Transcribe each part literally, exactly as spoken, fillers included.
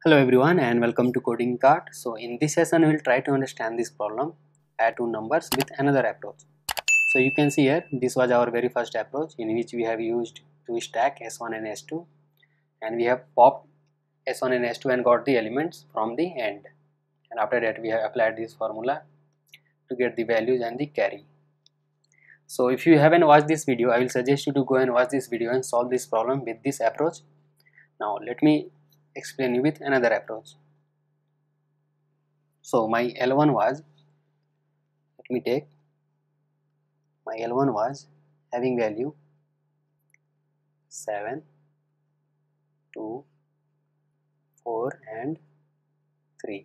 Hello everyone and welcome to Coding Cart. So in this session we will try to understand this problem, add two numbers with another approach. So you can see here this was our very first approach in which we have used to stack S one and S two and we have popped S one and S two and got the elements from the end, and after that we have applied this formula to get the values and the carry. So if you haven't watched this video, I will suggest you to go and watch this video and solve this problem with this approach. Now let me explain you with another approach. So my L one was, let me take, my L one was having value seven, two, four and three,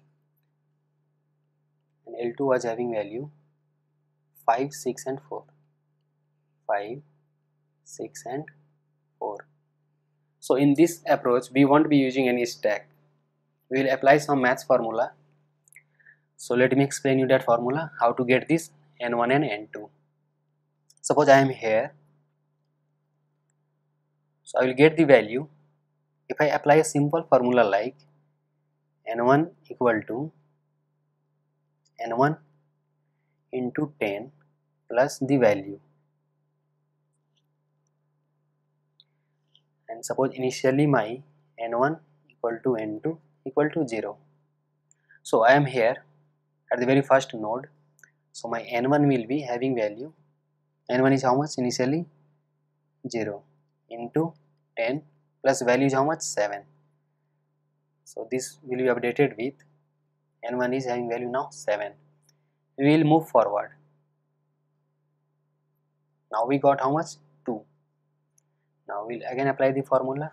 and L two was having value five, six and four, five, six and four. So in this approach we won't be using any stack, we will apply some maths formula. So let me explain you that formula, how to get this N one and N two. Suppose I am here, so I will get the value if I apply a simple formula like N one equal to N one into ten plus the value, and suppose initially my N one equal to N two equal to zero. So I am here at the very first node, so my N one will be having value, N one is how much initially, zero, into ten plus value is how much, seven. So this will be updated with N one is having value now seven. We will move forward. Now we got how much, two. Now we'll again apply the formula.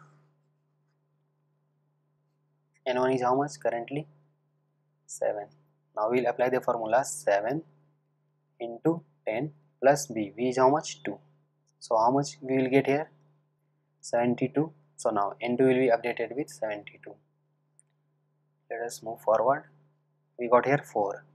N one is how much currently, seven. Now we'll apply the formula seven into ten plus b. b is how much, two. So how much we will get here, seventy-two. So now N two will be updated with seventy-two. Let us move forward. We got here four.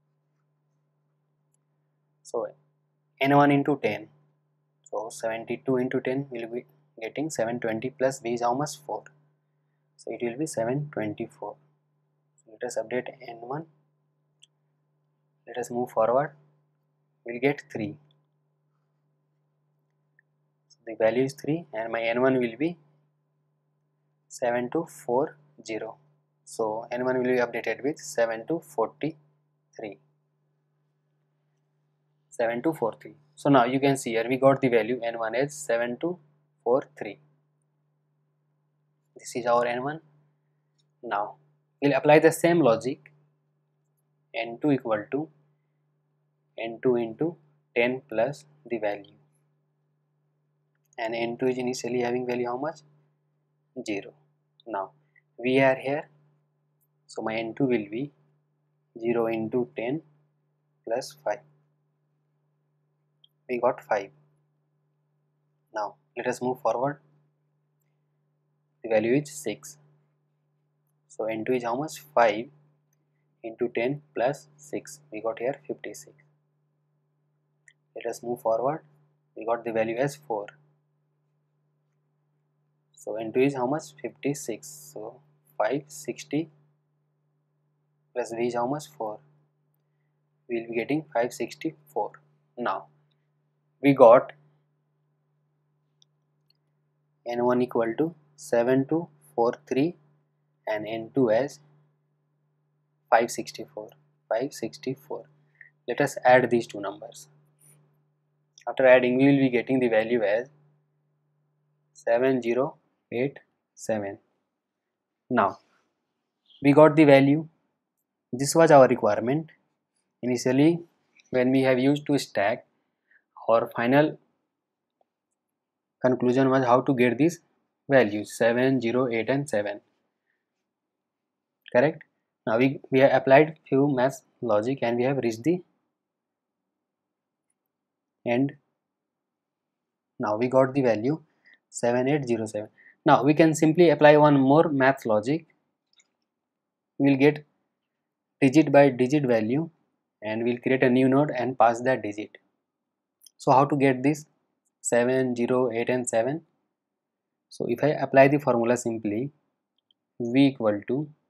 So N one into ten. So seventy-two into ten will be getting seven hundred twenty plus b is how much, four. So it will be seven hundred twenty-four. So let us update N one. Let us move forward. We will get three. So the value is three and my N one will be seven two four zero. So N one will be updated with seven two four three. seven two four three. So now you can see here we got the value N one as seven two four three. This is our N one. Now we'll apply the same logic. N two equal to N two into ten plus the value, and N two is initially having value how much, zero. Now we are here, so my N two will be zero into ten plus five. We got five. Now let us move forward. The value is six. So N two is how much, five into ten plus six. We got here fifty-six. Let us move forward. We got the value as four. So N two is how much, fifty-six. So five hundred sixty plus V is how much, four. We will be getting five hundred sixty-four. Now we got N one equal to seven two four three and N two as five hundred sixty-four. five hundred sixty-four. Let us add these two numbers. After adding, we will be getting the value as seven zero eight seven. Now we got the value. This was our requirement. Initially when we have used to stack, our final conclusion was how to get these values seven, zero, eight and seven. Correct? Now we, we have applied few math logic and we have reached the end. Now we got the value seven eight zero seven. Now we can simply apply one more math logic. We will get digit by digit value and we will create a new node and pass that digit. So how to get this seven, zero, eight and seven? So if I apply the formula simply, V equal to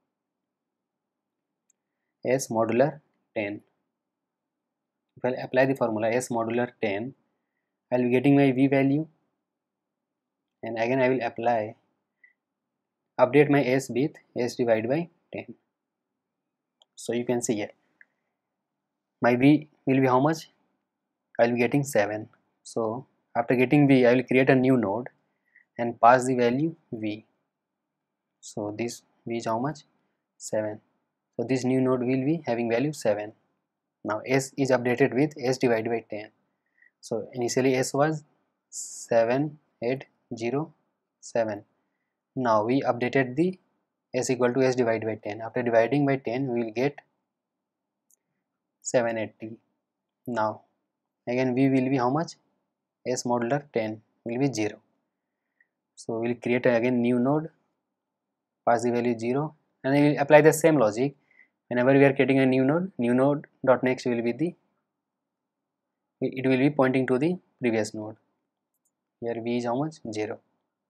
S modular ten. If I apply the formula S modular ten, I will be getting my V value, and again I will apply update my S with S divided by ten. So you can see here my V will be how much? I will be getting seven. So after getting V, I will create a new node and pass the value V. So this V is how much? seven. So this new node will be having value seven. Now S is updated with S divided by ten. So initially S was seven eight zero seven. Now we updated the S equal to S divided by ten. After dividing by ten, we will get seven eighty. Now again V will be how much? S modular ten will be zero. So we will create again new node, pass the value zero, and we will apply the same logic. Whenever we are creating a new node, new node dot next will be the, it will be pointing to the previous node. Here V is how much? zero.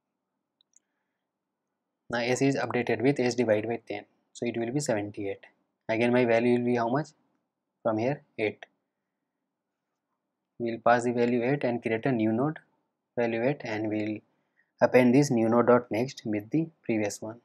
Now S is updated with S divided by ten, so it will be seventy-eight. Again my value will be how much? From here eight. We will pass the value eight and create a new node, value eight, and we will append this new node dot next with the previous one.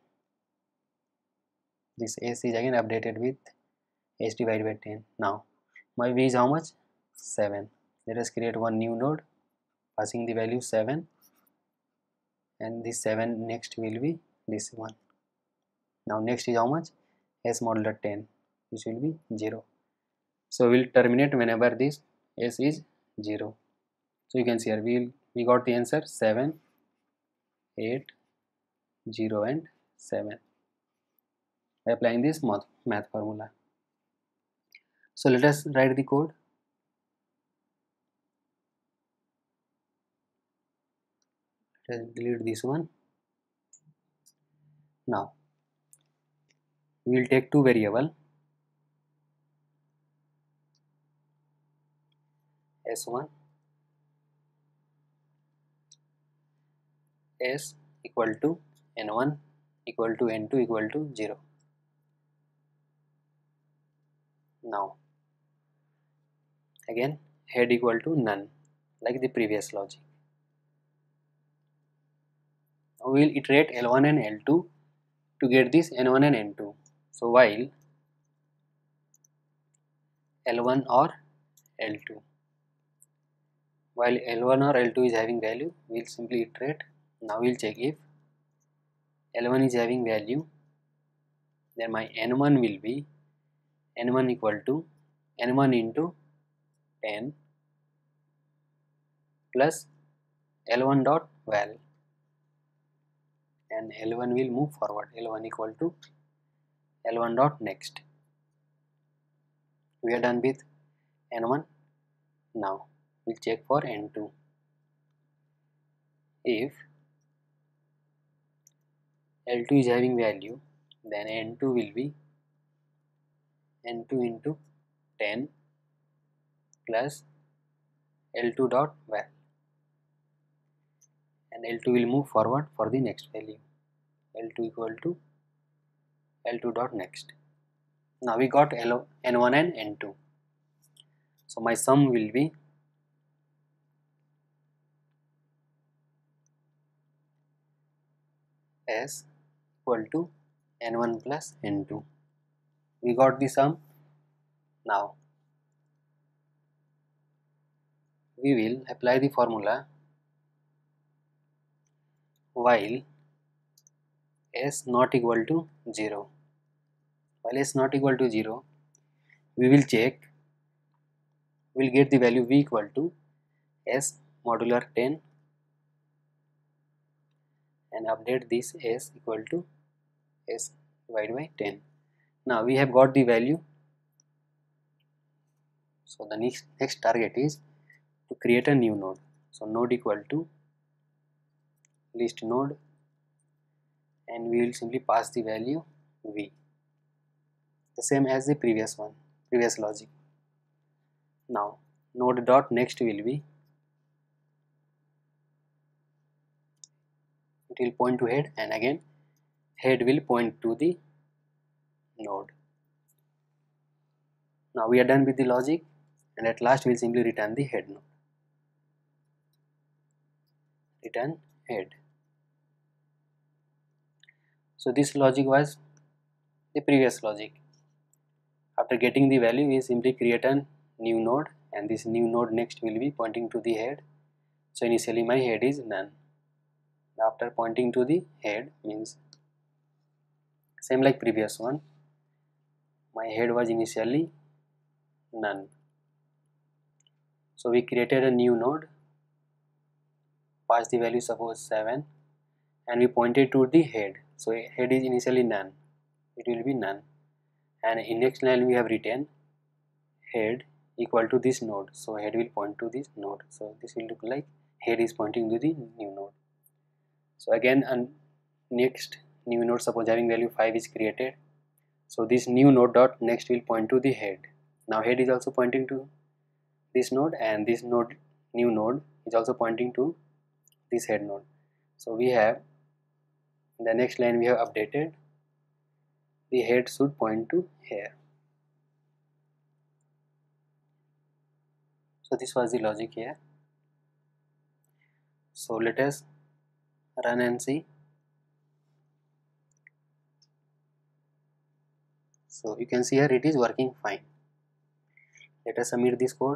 This S is again updated with S divided by ten. Now my V is how much? seven. Let us create one new node passing the value seven, and this seven next will be this one. Now next is how much? S modular ten, which will be zero. So we will terminate whenever this S is zero. So you can see here we will, we got the answer seven, eight, zero and seven by applying this math, math formula. So let us write the code. Let us delete this one. Now we will take two variables, S one, S equal to N one equal to N two equal to zero. Now again head equal to none, like the previous logic. Now we will iterate L one and L two to get this N one and N two. So while L one or L two, while L one or L two is having value, we will simply iterate. Now we will check if L one is having value, then my N one will be N one equal to N one into ten plus L one dot val, and L one will move forward. L one equal to L one dot next. We are done with N one. Now we'll check for N two. If L two is having value, then N two will be N two into ten plus L two dot val, and L two will move forward for the next value. L two equal to L two dot next. Now we got L N one and N two. So my sum will be S equal to N one plus N two. We got the sum. Now we will apply the formula while S not equal to zero. While S not equal to zero, we will check, we will get the value V equal to S modular ten and update this S equal to S divided by ten. Now we have got the value. So the next next target is to create a new node. So node equal to list node, and we will simply pass the value V, the same as the previous one, previous logic. Now node dot next will be, it will point to head, and again head will point to the node. Now we are done with the logic, and at last we'll simply return the head node. Return head. So this logic was the previous logic. After getting the value, we simply create a new node, and this new node next will be pointing to the head. So initially my head is none. After pointing to the head means same like previous one, my head was initially none. So we created a new node, passed the value suppose seven, and we pointed to the head. So head is initially none, it will be none, and in next line we have written head equal to this node. So head will point to this node. So this will look like head is pointing to the new node. So again, and next new node suppose having value five is created. So this new node dot next will point to the head. Now head is also pointing to this node, and this node new node is also pointing to this head node. So we have in the next line we have updated the head should point to here. So this was the logic here. So let us run and see. So you can see here it is working fine. Let us submit this code.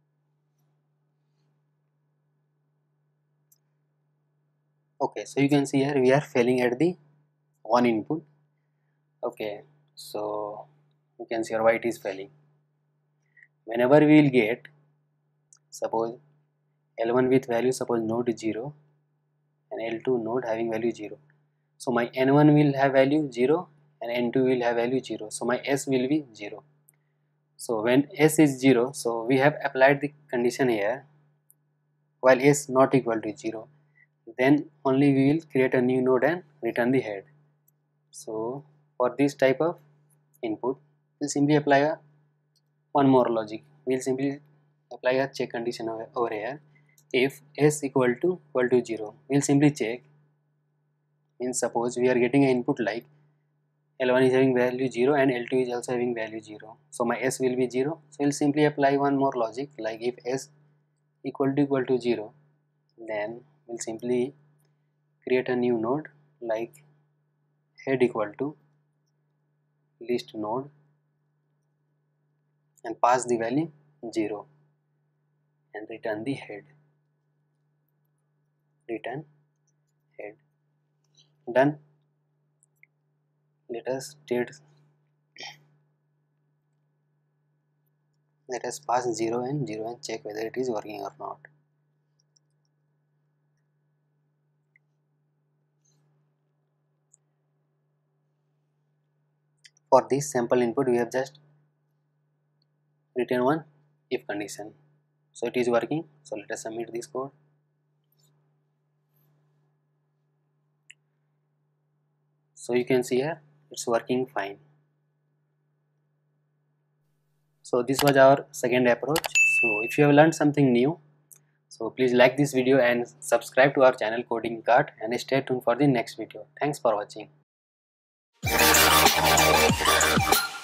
Okay, so you can see here we are failing at the one input. Okay, so you can see here why it is failing. Whenever we will get suppose L one with value suppose node zero and L two node having value zero. So my N one will have value zero and N two will have value zero. So my S will be zero. So when S is zero, so we have applied the condition here while S not equal to zero. Then only we will create a new node and return the head. So for this type of input, we'll simply apply a one more logic. We'll simply apply a check condition over, over here. If S equal to equal to zero, we'll simply check. Means suppose we are getting an input like L one is having value zero and L two is also having value zero. So my S will be zero. So we'll simply apply one more logic like if S equal to equal to zero, then we'll simply create a new node like head equal to list node and pass the value zero and return the head. Return head. Done. Let us state let us pass zero and zero and check whether it is working or not. For this sample input we have just written one if condition. So it is working. So let us submit this code. So you can see here it's working fine. So this was our second approach. So if you have learned something new, so please like this video and subscribe to our channel Coding Kart, and stay tuned for the next video. Thanks for watching.